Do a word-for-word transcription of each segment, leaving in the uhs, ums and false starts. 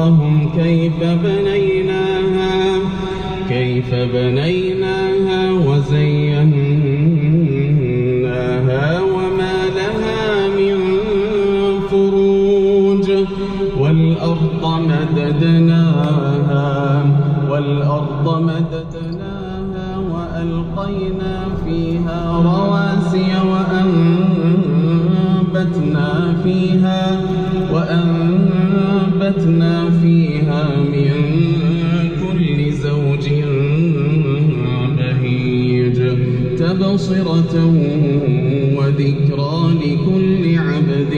أراهم كيف بنيناها كيف بنيناها وزيناها وما لها من فروج والأرض مددناها والأرض مددناها وألقينا فيها رواسي وأنبتنا فيها وأنبتنا فيها من كل زوج بهيج تبصرة وذكرى لكل عبد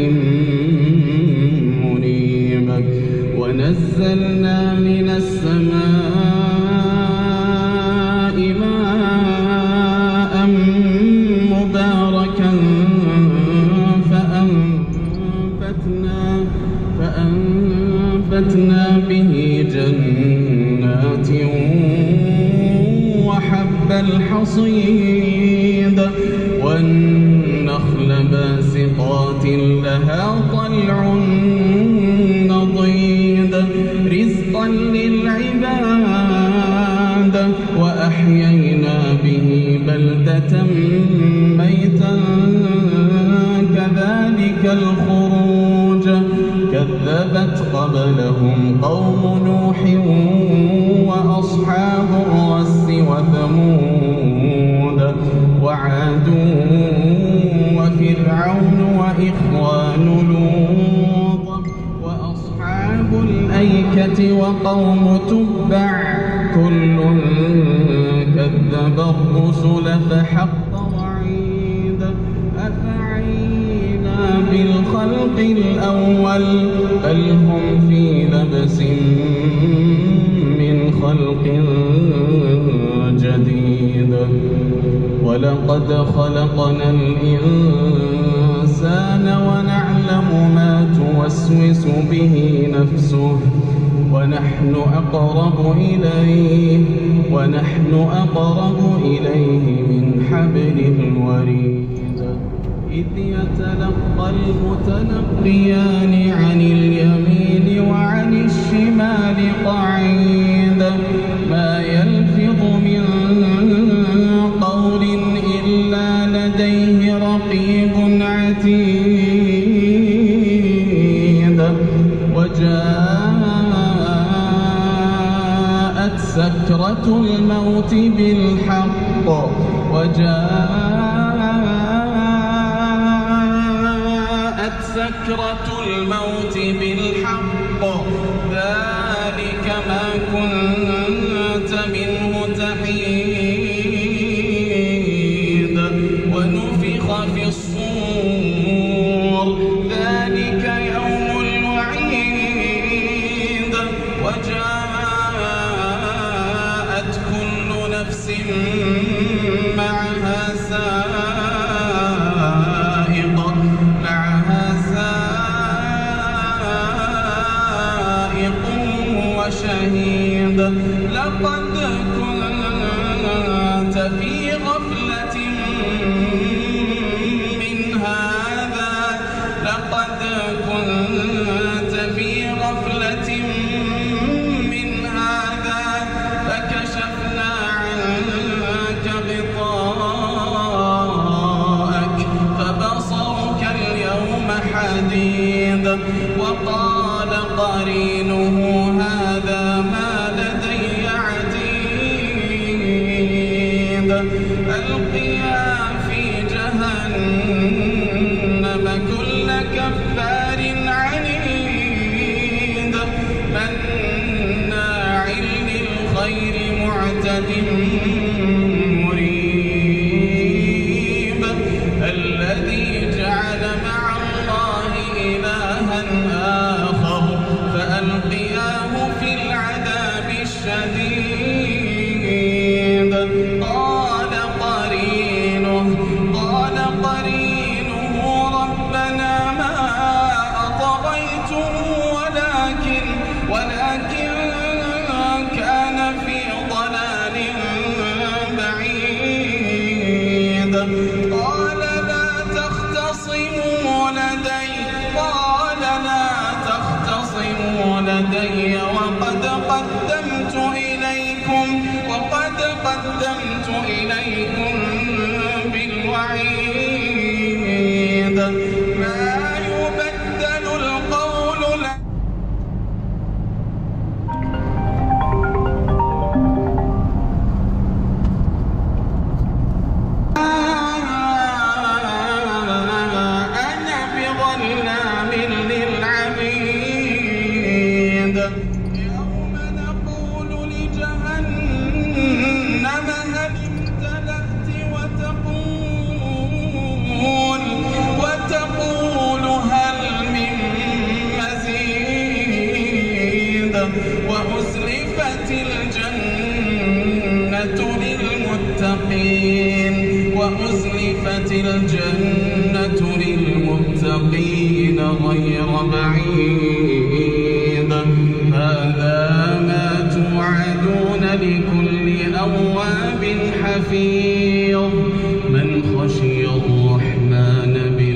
منيب ونزلنا من السماء ماء مباركا فأنبتنا فأنبتنا به جنات وحب الحصيد والنخل باسقات لها طلع نضيد رزقا للعباد وأحيينا به بلدة ميتا كذلك الخروج كذبت قبلهم قوم نوح وأصحاب الرس وثمود وعاد وفرعون وإخوان لوط وأصحاب الأيكة وقوم تبع كل كذب الرسل فحق وعيد أفعينا بالخلق الأول بل هم في لبس من خلق جديد ولقد خلقنا الإنسان ونعلم ما توسوس به نفسه ونحن أقرب إليه ونحن أقرب إليه من حبل الوريد إذ يتلقى المتلقيان عن اليمين وعن الشمال قعيد ما يلفظ من قول إلا لديه رقيب عتيد وجاءت سكرة الموت بالحق وجاءت سكرة الموت بالحق ذلك ما كنت منه تحيد ونفخ في الصور ذلك يوم الوعيد وجاءت كل نفس معها سائق معها سائق وشهيد لقد كنت في غفلة من هذا لقد كنت في غفلة من هذا فكشفنا عنك غطاءك فبصرك اليوم حديد وقال قرينه هذا ما لدي عتيد ألقيا في جهنم كل كفار عنيد مناع للخير معتد مريب الذي جعل مع الله إلها آخر فألقياه في العذاب الشديد قال قرينه قال قرينه ربنا ما أطغيته ولكن ولكن كان في ضلال لدي وقد قدمت إليكم وقد قدمت إليكم بالوعيد ما يبدل القول لك أنا بظلام للعبيد يوم نقول لجهنم هل امتلأت وتقول وتقول هل من مزيد وأزلفت الجنة للمتقين وأزلفت الجنة للمتقين غير بعيد هذا ما توعدون لكل أواب حفيظ من خشي الرحمن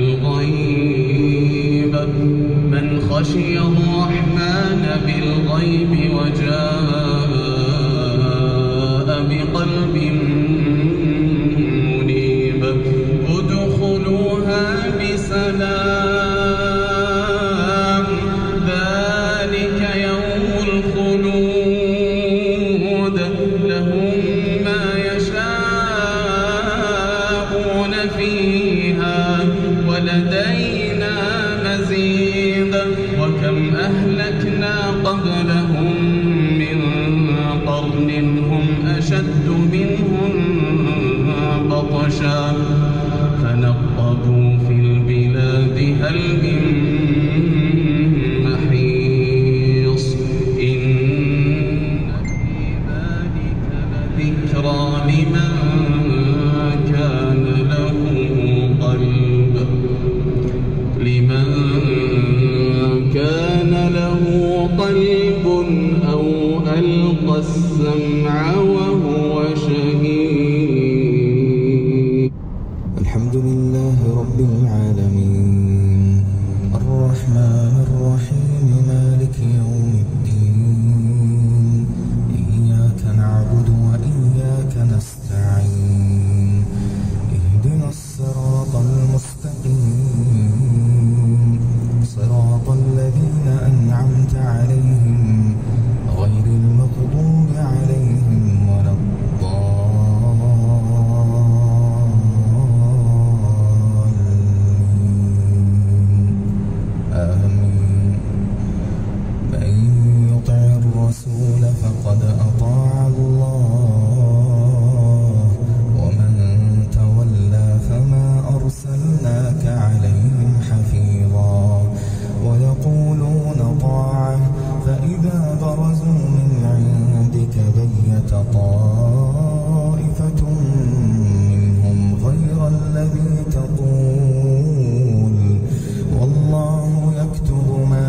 بالغيب من خشي الرحمن بالغيب وجاء بقلب منيب ادخلوها بسلام ذلك يوم الخلود لهم ما يشاءون فيها ولدينا مزيد وكم أهلكنا قبلهم من قرن هم أشد منهم بطشا فنقبوا في البلاد هل من محيص إن في ذلك لذكرى لمن كان له قلب لمن كان له قلب أو ألقى السمع وهو شهيد. الحمد لله رب العالمين الرحمن الرحيم مالك يوم الدين إياك نعبد وإياك نستعين اهدنا الصراط المستقيم صراط الذين أنعمت عليهم غير المغضوب عليهم ولا الضالين آمين. من يطع الرسول فقد أطاع الله ومن تولى فما أرسلناك عليهم حفيظا ويقولون طاعة فإذا برزوا من عندك بيت طائفة منهم غير الذي تقول والله يكتب ما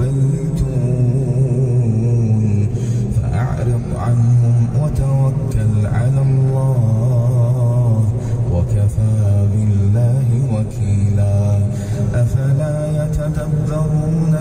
يبيتون فأعرض عنهم وتوكل على الله وكفى بالله وكيلا. أفلا يتدبرون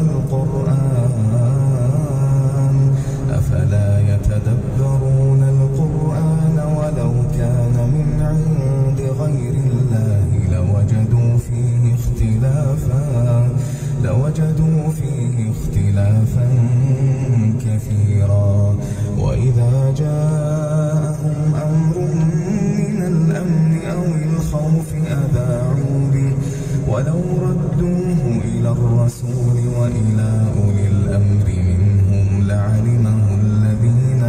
القرآن أفلا يتدبرون القرآن ولو كان من عند غير الله لوجدوا فيه اختلافا لوجدوا فيه اختلافا كثيرا. وإذا جاءهم أمر من الأمن أو الخوف أذاعوا به ولو ردوه إلى الرسول وإلى أولي الأمر منهم لعلمه الذين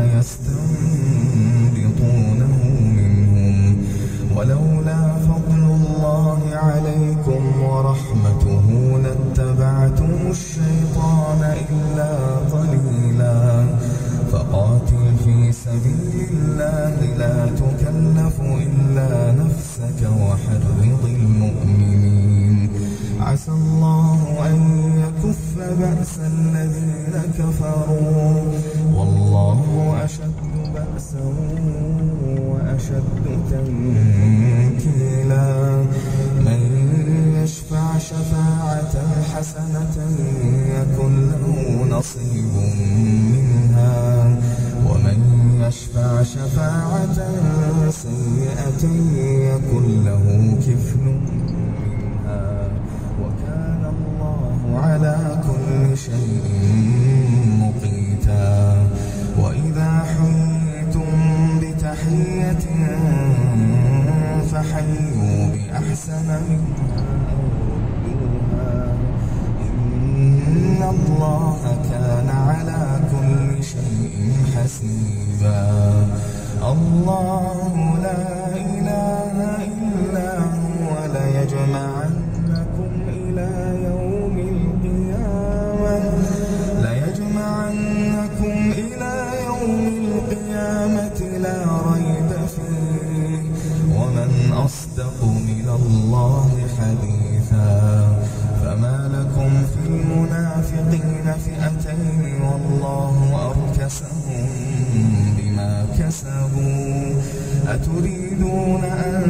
يستنبطونه منهم ولولا فضل الله عليكم ورحمته لاتبعتم الشيطان إلا قليلا. فقاتل في سبيل الله لا تكلف إلا نفسك وحرض المؤمنين عسى الله أن يكف بأس الذين كفروا والله أشد بأسا وأشد تنكيلا. من يشفع شفاعة شفاعة حسنة يكن له نصيب منها ومن يشفع شفاعة سيئة يكن له كفل منها وكان الله على كل شيء مقيتا. وإذا حييتم بتحية فحيوا بأحسن منها أو ردوها إن الله كان على كل شيء حسيبا. الله لا إله إلا هو ليجمعنكم إلى يوم القيامة ليجمعنكم إلى يوم القيامة لا ريب فيه ومن أصدق من الله حديثا. فما لكم في المنافقين فئتين والله أركسهم بما كسبوا أتريدون أن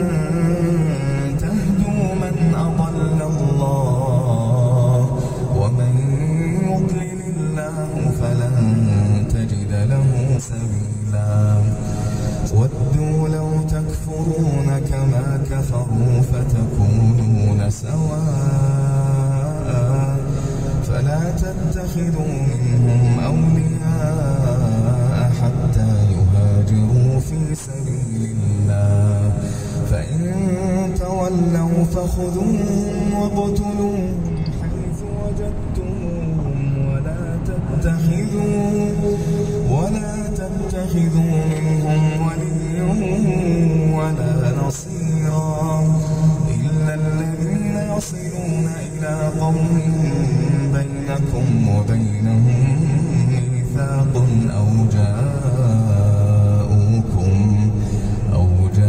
تهدوا من أضل الله ومن يضلل الله فلن تجد له سبيلا. ودوا لو تكفرون كما كفروا فتكونون سواء فلا تتخذوا منهم أولياء حتى يهاجروا في سبيل الله فإن تولوا فخذوهم واقتلوهم حيث وجدتموهم ولا تتخذوا ولا تتخذوا منهم وليا ولا نصيرا إلا الذين يصلون إلى قوم بينكم وبينهم ميثاق أو جاءوكم أو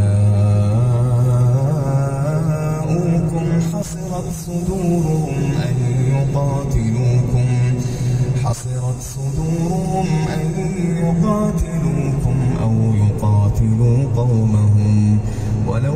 جاءوكم حصرت صدورهم أن يقاتلوكم حصرت صدورهم أن يقاتلوكم أو يقاتلوا قومهم ولو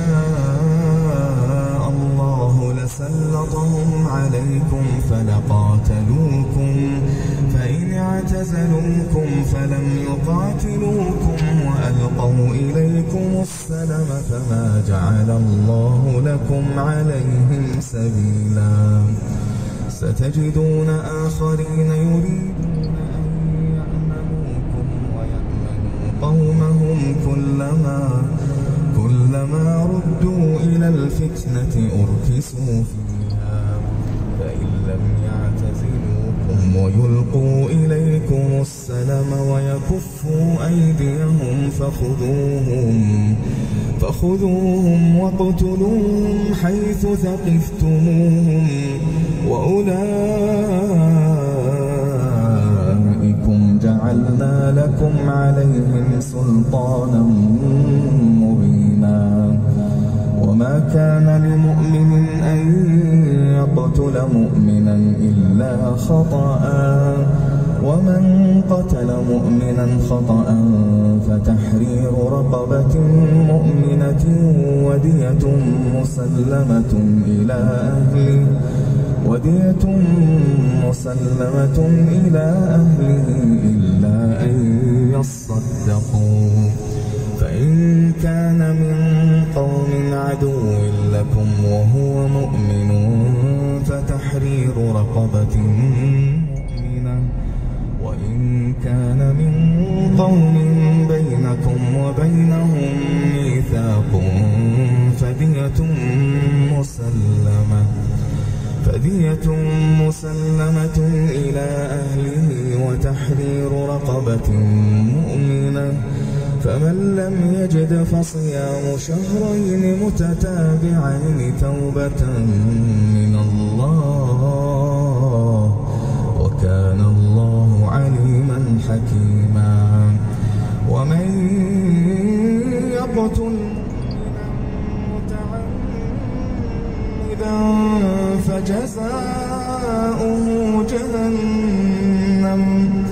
شاء الله لسلطهم عليكم فلقاتلوكم فإن اعتزلوكم فلم يقاتلوكم وألقوا إليكم السلم فما جعل الله لكم عليهم سبيلا. ستجدون آخرين يريدون أن يأمنوكم ويأمنوا قومهم كلما كلما ردوا إلى الفتنة أركسوا فيها فإن لم يعتزلوكم ويلقوا إليكم السلم ويكفوا أيديهم فخذوهم فخذوهم واقتلوهم حيث ثقفتموهم وأولئكم جعلنا لكم عليهم سلطانا مبينا. وما كان لمؤمن أن يقتل مؤمنا إلا خطأ ومن قتل مؤمنا خطأ فتحرير رقبة مؤمنة ودية مسلمة إلى أهله ودية مسلمة إلى أهله إلا أن يصدقوا فإن كان من قوم عدو لكم وهو مؤمن فتحرير رقبة مؤمنة وإن كان من قوم بينكم وبينهم ميثاق فدية مسلمة فدية مسلمة إلى أهله وتحرير رقبة مؤمنة فمن لم يجد فصيام شهرين متتابعين توبة من الله وكان الله عليما حكيما. ومن يقتل متعمدا فجزاؤه جهنم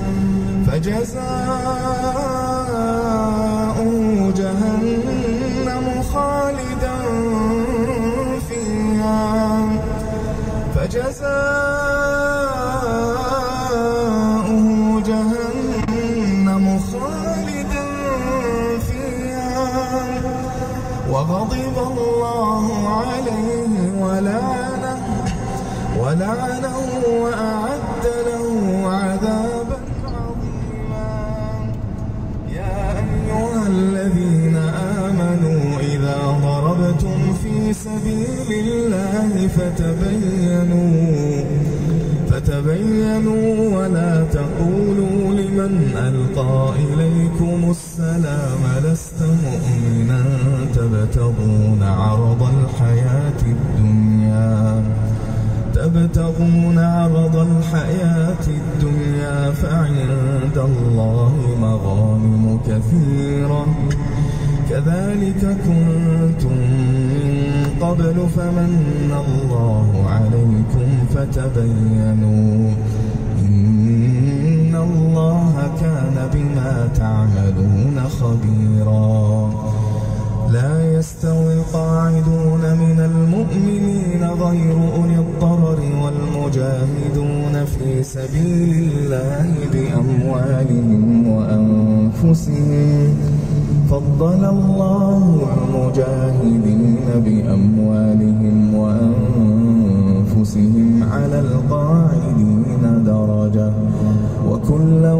فجزاؤه جهنم خالدا فيها فجزاؤه جزاؤه جهنم خالدا فيها وغضب الله عليه ولعنه ولعنه وأعد له عذابا عظيما. يا أيها الذين آمنوا إذا ضربتم في سبيل الله فتبينوا فتبينوا ولا تقولوا لمن ألقى إليكم السلام لست مؤمنا تبتغون عرض الحياة الدنيا تبتغون عرض الحياة الدنيا فعند الله مغانم كثيرة كذلك كنتم من قبل فمن الله عليكم فتبينوا إن الله كان بما تعملون خبيرا. لا يستوي القاعدون من المؤمنين غير أولي الضرر والمجاهدون في سبيل الله بأموالهم وأنفسهم فضل الله المجاهدين بأموالهم وأنفسهم على القاعدين درجة وكلا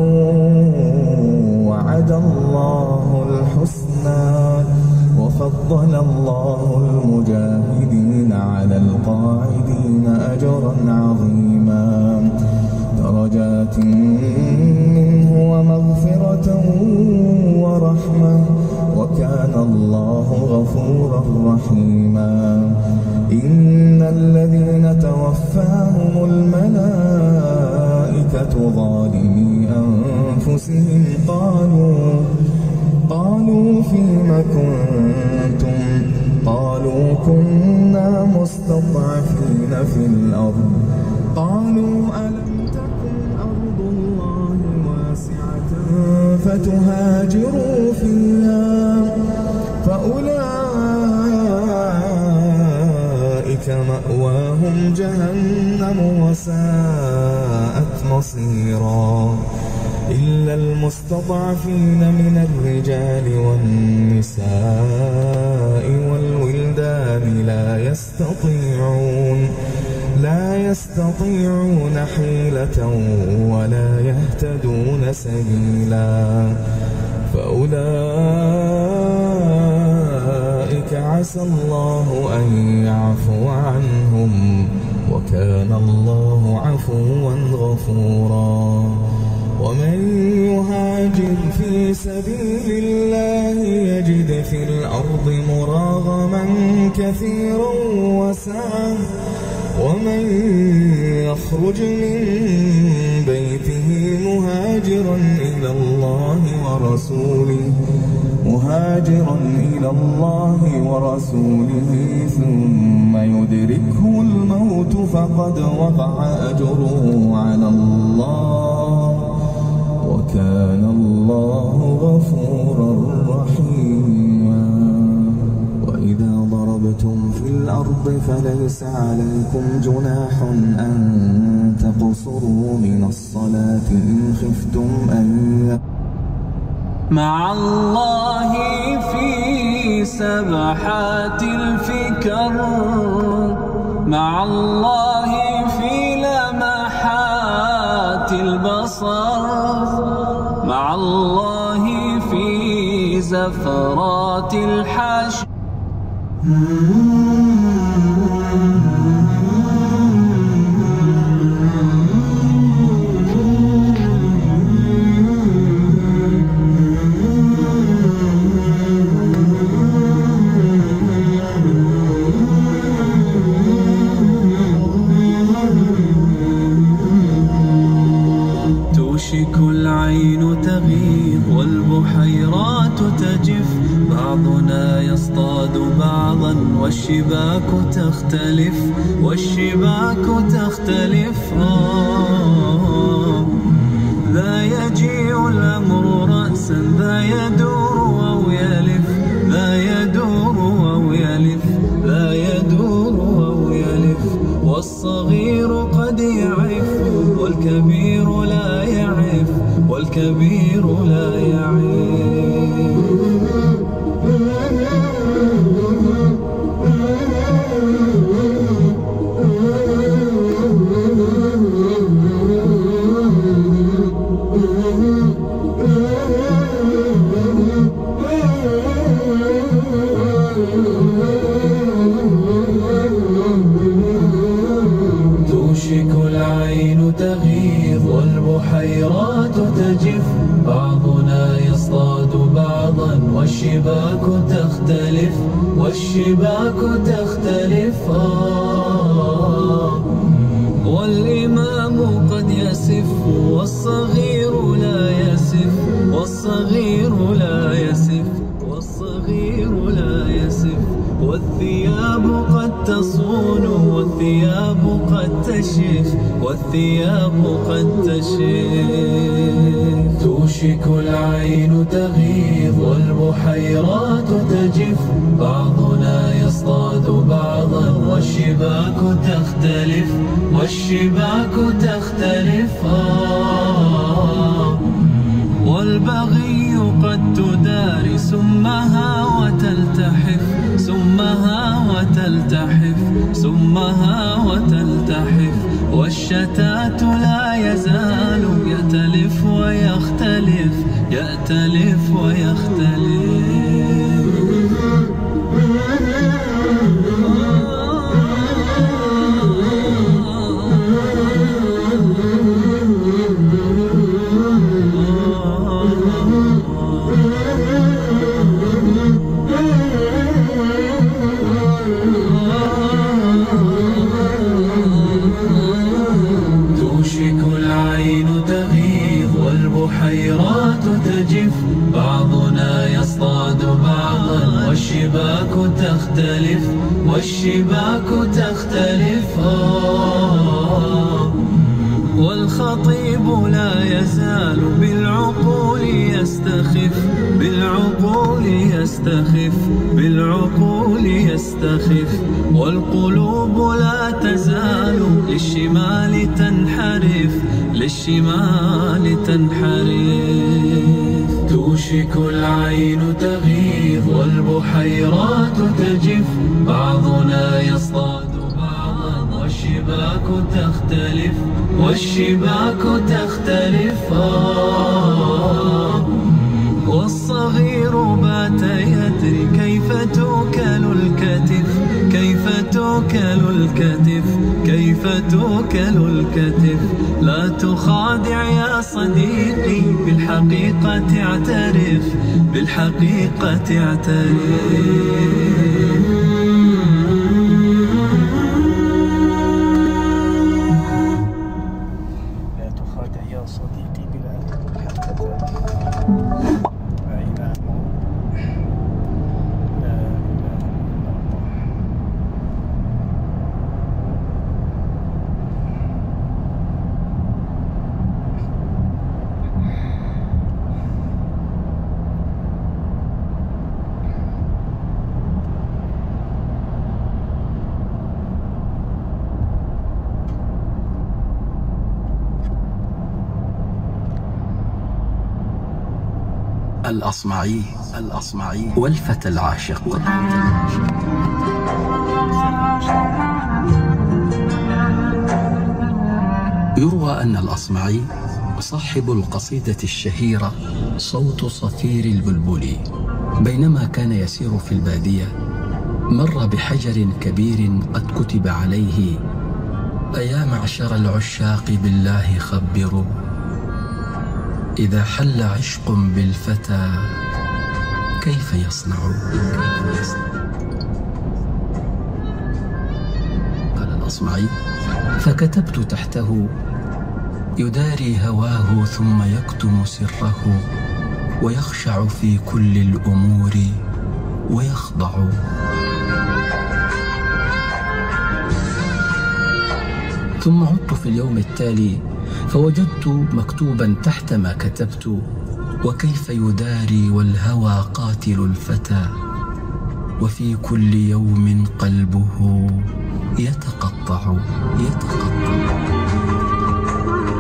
وعد الله الحسنى وفضل الله المجاهدين على القاعدين أجرا عظيما درجات منه ومغفرة ورحمة وكان الله غفورا رحيما. إن الذين توفاهم الملائكة ظالمي أنفسهم قالوا قالوا فيم كنتم قالوا كنا مستضعفين في الأرض قالوا ألم تكن أرض الله واسعة فتهاجروا فيها فأولئك مأواهم جهنم وساءت مصيرا. إلا المستضعفين من الرجال والنساء والولدان لا يستطيعون لا يستطيعون حيلة ولا يهتدون سبيلا فأولئك عسى الله أن يعفو عنهم وكان الله عفوا غفورا. ومن يهاجر في سبيل الله يجد في الأرض مراغما كثيرا وسعة ومن يخرج من بيته مهاجرا إلى الله ورسوله مهاجرا إلى الله ورسوله ثم يدركه الموت فقد وقع أجره على الله وكان الله غفورا رحيما. وإذا ضربتم في الأرض فليس عليكم جناح أن تقصروا من الصلاة إن خفتم أن مع الله في سبحات الفكر مع الله في لمحات البصر مع الله في زفرات الحشر توشك العين تغيب والبحيرات تجف بعضنا يصطاد بعضا والشباك تختلف والشباك تختلف آه ذا يجيء الأمر رأسا ذا يدور أو يلف ذا يدور أو يلف ذا يدور أو يلف والصغير والكبير لا يعف والكبير لا يعف. توشك العين تغيظ والبحيرات تجف، بعضنا يصطاد بعضا والشباك تختلف والشباك تختلف. آه والإمام قد يسف والصغير لا يسف والصغير لا يسف والصغير لا يسف. والثياب قد تصون والثياب قد تشف والثياب قد تشف. توشك العين تغيظ والبحيرات تجف، بعضنا يصطاد بعضا والشباك تختلف والشباك تختلف. آه والبغي قد تداري سمها وتلتحف سمها وتلتحف سمها وتلتحف. والشتات لا يزال يأتلف ويختلف يأتلف ويختلف. توشك العين تغيظ والبحيرات تجف، بعضنا يصطاد بعضا والشباك تختلف والشباك تختلف. آه والخطيب لا يزال بالعقول يستخف بالعقول يستخف بالعقول يستخف. والقلوب لا تزال للشمال تنحرف للشمال تنحرف. توشك العين تغيظ والبحيرات تجف، بعضنا يصطاد بعضا والشباك تختلف والشباك تختلف. آه والصغير بات يدري كيف توكل الكتف كيف توكل الكتف كيف توكل الكتف. لا تخادع يا صديقي بالحقيقة اعترف بالحقيقة اعترف. الأصمعي الأصمعي والفتى العاشق. يروى أن الأصمعي صاحب القصيدة الشهيرة صوت صفير البلبل بينما كان يسير في البادية مر بحجر كبير قد كتب عليه: أيا معشر العشاق بالله خبروا، إذا حل عشق بالفتى كيف يصنع؟ قال الأصمعي: فكتبت تحته: يداري هواه ثم يكتم سره، ويخشع في كل الأمور ويخضع. ثم عدت في اليوم التالي فوجدت مكتوبا تحت ما كتبت: وكيف يداري والهوى قاتل الفتى، وفي كل يوم قلبه يتقطع يتقطع.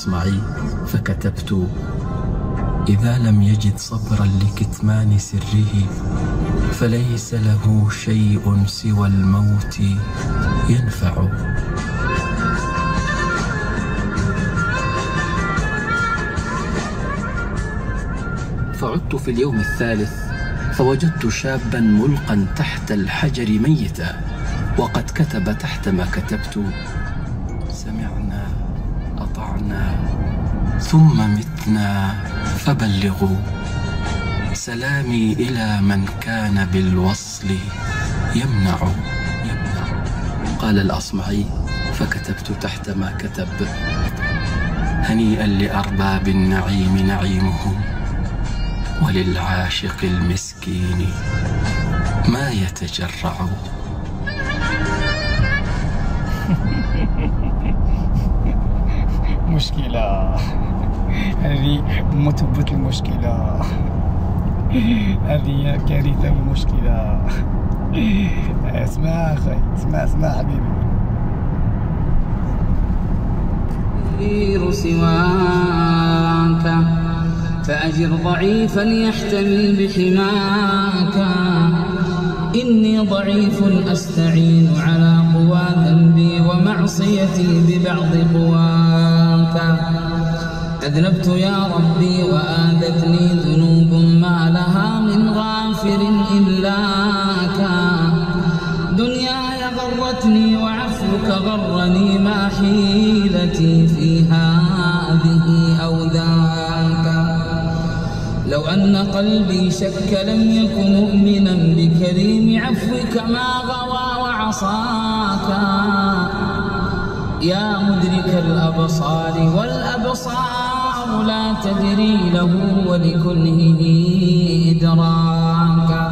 الأصمعي فكتبت: إذا لم يجد صبرا لكتمان سره فليس له شيء سوى الموت ينفع. فعدت في اليوم الثالث فوجدت شابا ملقا تحت الحجر ميتا، وقد كتب تحت ما كتبت: سمعنا أطعنا ثم متنا فبلغوا سلامي إلى من كان بالوصل يمنع. يمنع. قال الأصمعي فكتبت تحت ما كتب: هنيئا لأرباب النعيم نعيمهم، وللعاشق المسكين ما يتجرع. مشكلة هذه، مثبت المشكلة هذه، كارثة المشكلة. اسمع أخي، اسمع اسمع حبيبي. غير سواك فأجر ضعيفا يحتمي بحماك، إني ضعيف أستعين على قوى ذنبي ومعصيتي ببعض قواك. أذنبت يا ربي وآذتني ذنوب ما لها من غافر إلاك. دنياي غرتني وعفوك غرني، ما حيلتي في هذه أو ذاك. لو أن قلبي شك لم يكن مؤمنا بكريم عفوك ما غوى وعصاك. يا مدرك الأبصار والأبصار لا تدري له ولكنه إدراكا.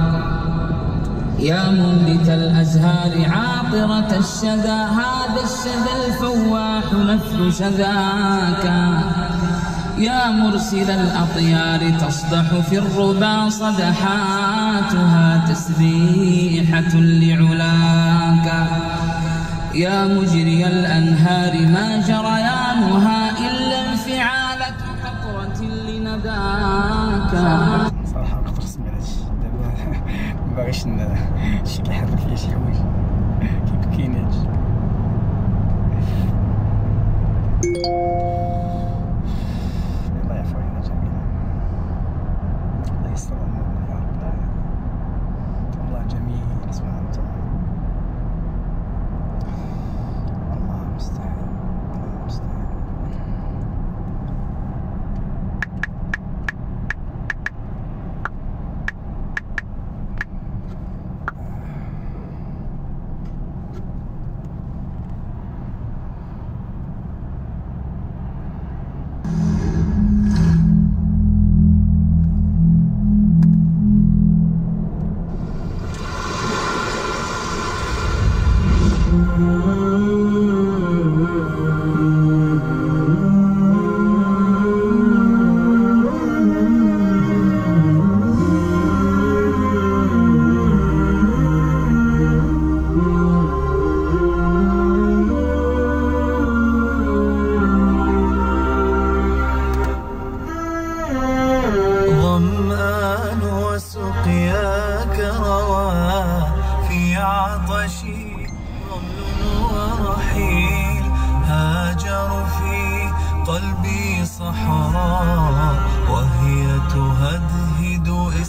يا منبت الأزهار عاطرة الشذا، هذا الشذا الفواح نفل شذاك. يا مرسل الأطيار تصدح في الربا صدحاتها تسبيحة لعلاك. يا مجري الأنهار ما جريانها إلا انفعالة قطرة لنداك. صراحة قطر سمعتش دابا مباغيش شي كيحرك ليا شي حوايج كيبكينيش. الله يعفو علينا جميعا، الله يستر لنا يا رب العالمين. الله جميل سبحانه وتعالى. الله المستعان، الله المستعان. ظمآن وسقياك روى في عطشي رمل ورحيل، هاجر في قلبي صحراء وهي تهدهد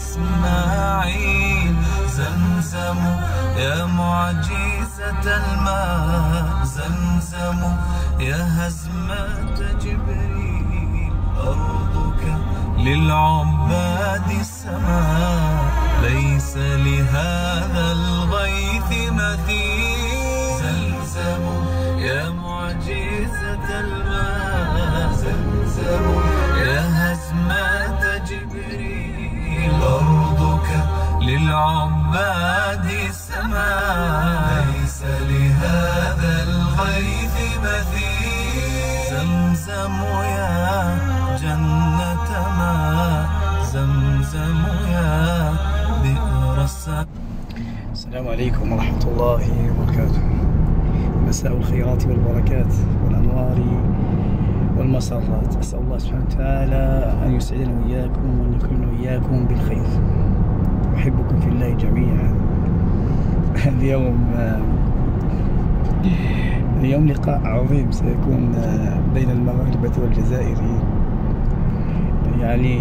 إسماعيل. زمزم يا معجزة الماء، زمزم يا هزمة جبريل. أرضك للعباد السماء، ليس لهذا الغيث مثيل. زمزم يا معجزة الماء، زمزم يا هزمة جبريل. أرضك للعباد السماء، ليس لهذا الغيث مثيل. زمزم يا جنة ماء، زمزم يا بئر السماء. السلام عليكم ورحمة الله وبركاته. مساء الخيرات والبركات والأنوار والمسرات. أسأل الله سبحانه وتعالى أن يسعدنا وإياكم وأن يكرمنا وإياكم بالخير. أحبكم في الله جميعا. اليوم اليوم لقاء عظيم سيكون بين المغاربة والجزائريين. يعني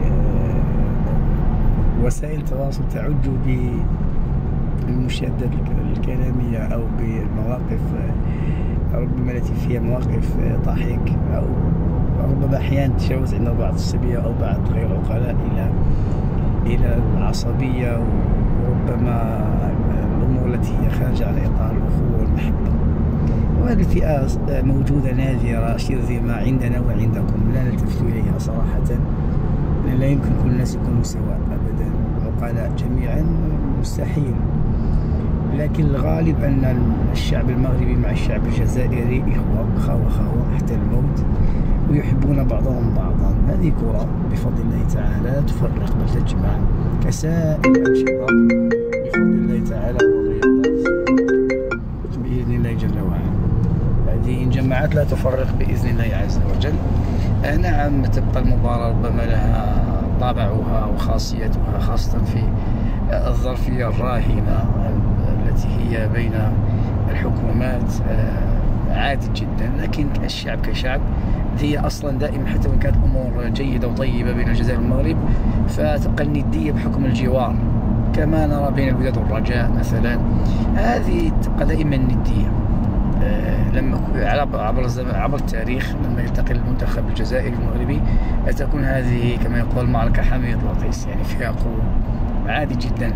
وسائل التواصل تعج بالمشادات الكلامية أو بالمواقف ربما التي فيها مواقف ضحك، أو ربما أحيانا تجاوز عند بعض الصبية أو بعض غير العقلاء إلى إلى العصبية، وربما الأمور التي هي خارجة على إطار الأخوة والمحبة. وهذه الفئة موجودة نادرة شرذمة عندنا وعندكم، لا نلتفت إليها صراحة، لأن لا يمكن كل الناس يكونوا سواء أبدا، عقلاء جميعا مستحيل. لكن الغالب أن الشعب المغربي مع الشعب الجزائري إخوة خاوة خاوة حتى الموت، ويحبون بعضهم بعضا. هذه كرة بفضل الله تعالى تفرق بل تجمع، كسائر الأنشطة بفضل الله تعالى والرياضات بإذن الله جل وعلا. هذه إن جمعت لا تفرق بإذن الله عز وجل. نعم تبقى المباراة ربما لها طابعها وخاصيتها، خاصة في الظرفية الراهنة التي هي بين الحكومات، عادي جدا. لكن الشعب كشعب هي أصلا دائما، حتى وإن كانت أمور جيدة وطيبة بين الجزائر والمغرب، فتبقى الندية بحكم الجوار، كما نرى بين الوداد والرجاء مثلا. هذه تبقى دائما ندية. لما عبر الزمن عبر التاريخ لما يلتقي المنتخب الجزائري والمغربي تكون هذه كما يقول معركة حامية لطيس، يعني فيها قوة، عادي جدا.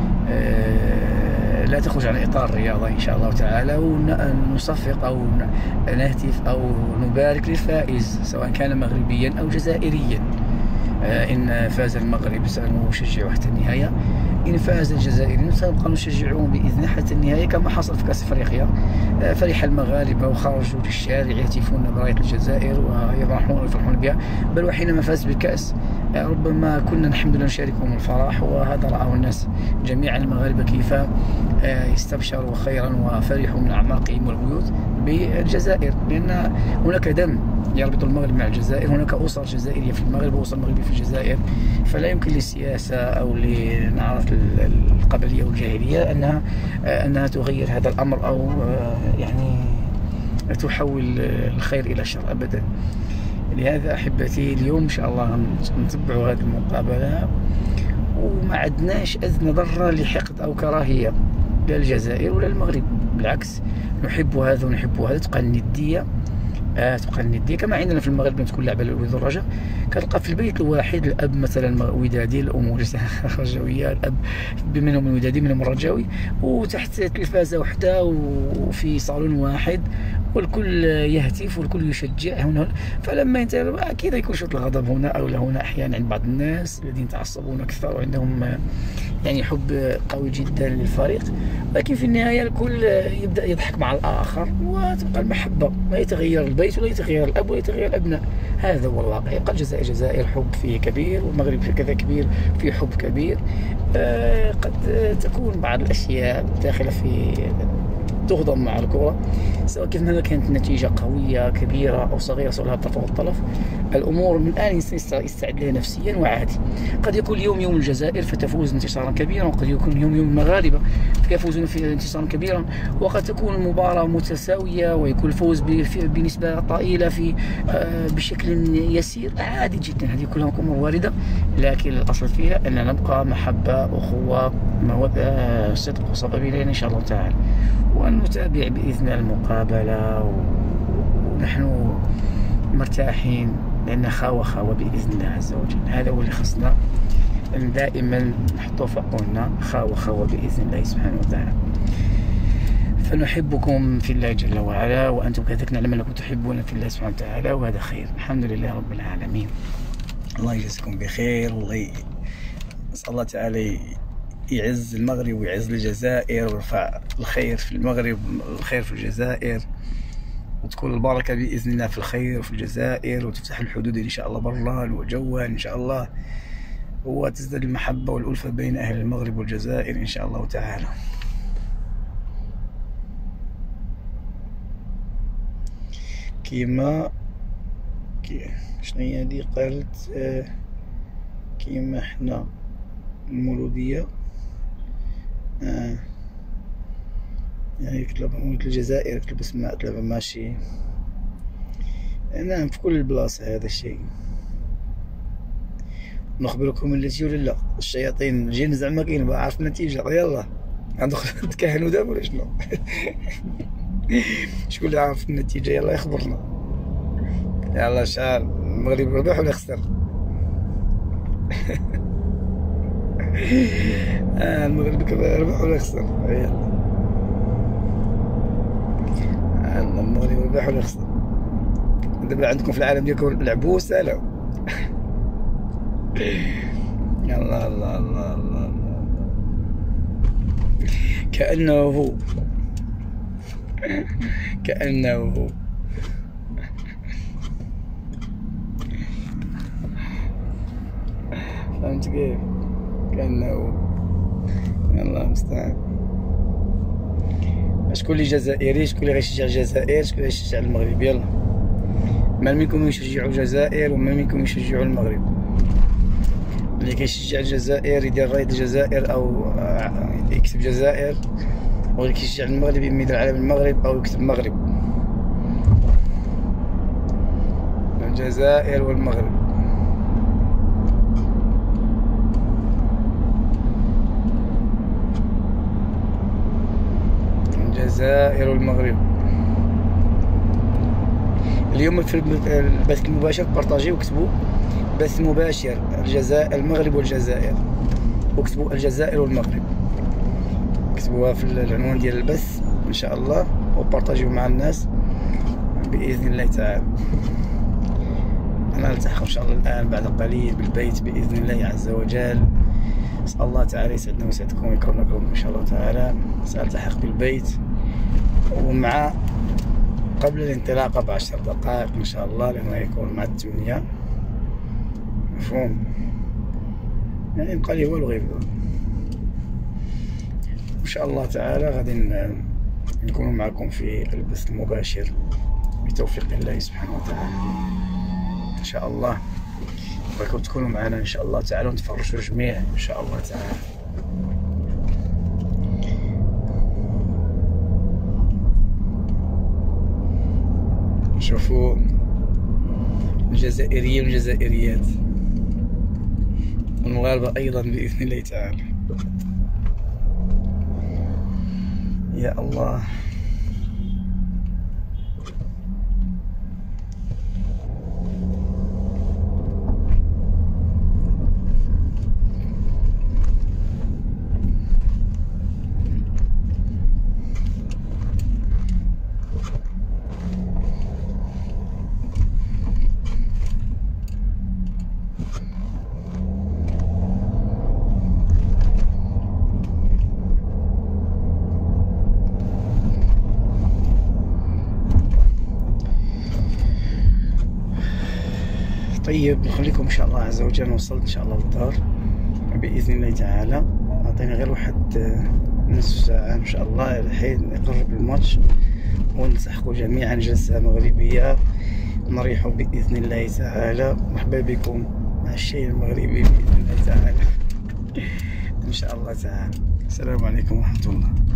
لا تخرج عن إطار الرياضة إن شاء الله تعالى، ونصفق أو نهتف أو نبارك للفائز سواء كان مغربيا أو جزائريا. إن فاز المغرب سنشجعه حتى النهاية، إن فاز الجزائريين سنبقى نشجعهم بإذن حتى النهاية، كما حصل في كأس أفريقيا. فرح المغاربة وخرجوا للشارع يهتفون براية الجزائر ويفرحون ويفرحون بها، بل وحينما فاز بالكأس ربما كنا الحمد لله نشاركهم الفرح، وهذا رآه الناس جميعا المغاربة كيف استبشروا خيرا وفرحوا من أعماقهم والبيوت بالجزائر، لأن هناك دم يربط المغرب مع الجزائر، هناك أسر جزائرية في المغرب وأسر مغربية في الجزائر. فلا يمكن للسياسة أو لنعرف القبلية والجاهلية أنها أنها تغير هذا الأمر أو يعني تحول الخير إلى شر أبدا. لهذا أحبتي اليوم إن شاء الله نتبعوا هذه المقابلة، وما عندناش أدنى ذرة لحقد أو كراهية لا الجزائر ولا المغرب، بالعكس نحب هذا ونحب هذا. تبقى الندية آه تبقى الندية كما عندنا في المغرب تكون لعبة الوداد والرجاء، كتلقى في البيت الواحد الأب مثلا ودادي، الأم رجاوية، الأب منهم الودادي منهم الرجاوي، وتحت تلفازة وحدة وفي صالون واحد، والكل يهتف والكل يشجع هنا. فلما ينتهي أكيد يكون شوط الغضب هنا أو هنا أحيانا عند بعض الناس الذين يتعصبون أكثر وعندهم يعني حب قوي جدا للفريق، لكن في النهاية الكل يبدأ يضحك مع الآخر وتبقى المحبة. ما يتغير البيت ولا يتغير الأب ولا يتغير الأبناء، هذا هو الواقع. يبقى الجزائر جزائر حب فيه كبير، والمغرب كذا كبير فيه حب كبير. آه قد تكون بعض الأشياء داخلة في تهضم مع الكرة، سواء كيف ما كانت النتيجة قوية كبيرة أو صغيرة سواء لها طرف أو طرف. الأمور من الآن يستعد لها نفسيا وعادي. قد يكون اليوم يوم الجزائر فتفوز انتصارا كبيرا، وقد يكون اليوم يوم المغاربة فيفوزون في انتصارا كبيرا، وقد تكون المباراة متساوية ويكون الفوز بنسبة طائلة في بشكل يسير، عادي جدا. هذه كلها أمور واردة، لكن الأصل فيها أن نبقى محبة أخوة مودة صدق وصبر إلينا إن شاء الله تعالى، وأن نتابع بإذن المقابلة ونحن مرتاحين، لأن خاوة خاوة بإذن الله عز وجل. هذا هو اللي خصنا دائما نحطه في عقولنا، خاوة خاوة بإذن الله سبحانه وتعالى. فنحبكم في الله جل وعلا، وأنتم كذلك نعلم أنكم تحبون في الله سبحانه وتعالى، وهذا خير. الحمد لله رب العالمين. الله يجزيكم بخير، والله نسأل الله تعالى يعز المغرب ويعز الجزائر ويرفع الخير في المغرب والخير في الجزائر، وتكون البركة بإذن الله في الخير في الجزائر، وتفتح الحدود إن شاء الله برا وجوا إن شاء الله، وتزداد المحبة والألفة بين أهل المغرب والجزائر إن شاء الله تعالى. كما شنو هي هادي؟ قالت آه كيما حنا المولودية آه يعني كتلعب مولود الجزائر تلبس مع تلعب ماشي. نعم في كل بلاصة هذا الشيء. نخبركم التي ولا لا؟ الشياطين الجن زعما كاين بقى عارف النتيجة. يلا غندخلو نتكهنو دابا ولا شنو؟ شكون اللي عارف النتيجة؟ يلا يخبرنا. يلا شحال المغرب ربح ولا خسر؟ آه المغرب ربح ولا خسر؟ يلا يلا المغرب ربح ولا خسر؟ دابا عندكم في العالم ديالكم لعبوا سالوا. يلا الله الله الله كأنه هو كأنه هو. فهمت كيف؟ كأنه هو. يلا المستعان. شكون اللي جزائري؟ شكون اللي غيشجع الجزائر؟ شكون اللي غيشجع المغرب؟ يلا ما منكم يشجعوا الجزائر وما منكم يشجعوا المغرب. اللي كيشجع الجزائر يدير رايد الجزائر او يكتب جزائر، واللي كيشجع المغرب يدير علم المغرب او يكتب مغرب. الجزائر والمغرب. الجزائر والمغرب. اليوم في البث المباشر بارطاجيو وكتبوا بث مباشر الجزائر المغرب والجزائر، وكتبوا الجزائر والمغرب، كتبوها في العنوان ديال البث ان شاء الله، وبارطاجيو مع الناس باذن الله تعالى. انا نلتحق ان شاء الله الان بعد قليل بالبيت باذن الله عز وجل. نسال الله تعالى يسعدنا ويسعدكم ويكرمكم ان شاء الله تعالى. سالتحق بالبيت ومع قبل الانطلاقه بعشر دقائق ان شاء الله، لانه يكون مع الثمانية. مفهوم؟ يعني يبقى لي والو غير ان شاء الله تعالى. غادي نكون معكم في البث المباشر بتوفيق الله سبحانه وتعالى ان شاء الله. بغيتكم تكونوا معنا ان شاء الله تعالى ونتفرجوا جميع ان شاء الله تعالى. شوفوا الجزائريين والجزائريات والمغاربة أيضا بإذن الله تعالى. يا الله. طيب نخليكم ان شاء الله عز وجل. وصلت ان شاء الله للدار باذن الله تعالى. اعطيني غير واحد نصف ساعه ان شاء الله لحين يقرب الماتش ونلتحقوا جميعا جلسه مغربيه نريحوا باذن الله تعالى. مرحبا بكم مع الشاي المغربي باذن الله تعالى ان شاء الله تعالى. السلام عليكم ورحمه الله.